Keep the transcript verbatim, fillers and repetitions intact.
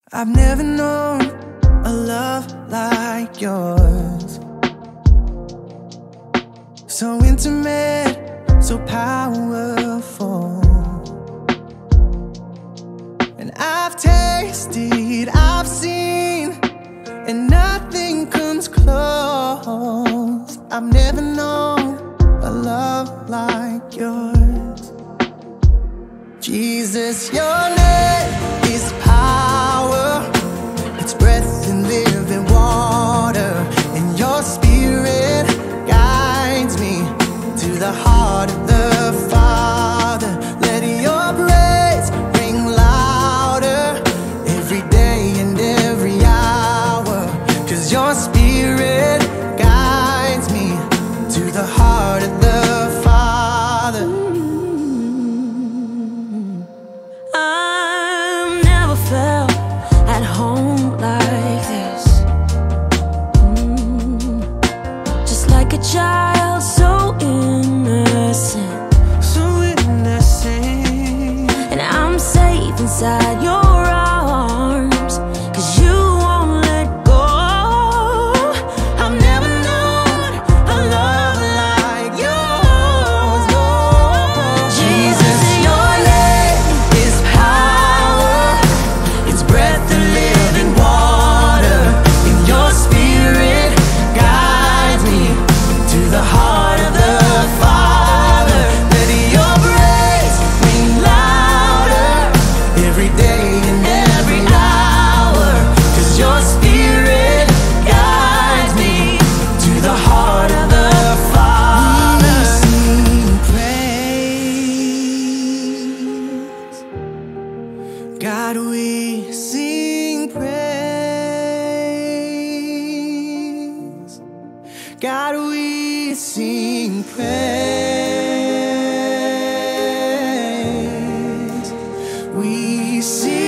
I've never known a love like yours. So intimate, so powerful. And I've tasted, I've seen, and nothing comes close. I've never known a love like yours. Jesus, your name is power. It's breath and living water. And your spirit guides me to the heart of the Father. Let your praise ring louder every day and every hour. 'Cause your spirit guides me to the heart of the Father. I've never felt at home like this. mm. Just like a child, so innocent, So innocent. and I'm safe inside your arms, 'cause you won't let go. I've never known a love like yours, no. Jesus, your name is power. It's breath and living water. And your spirit guides me to the heart of the Father. Let your praise ring louder every day and every hour. 'Cause your spirit guides me to the heart of the Father. We sing praise. God, we sing praise. God, we sing praise. We sing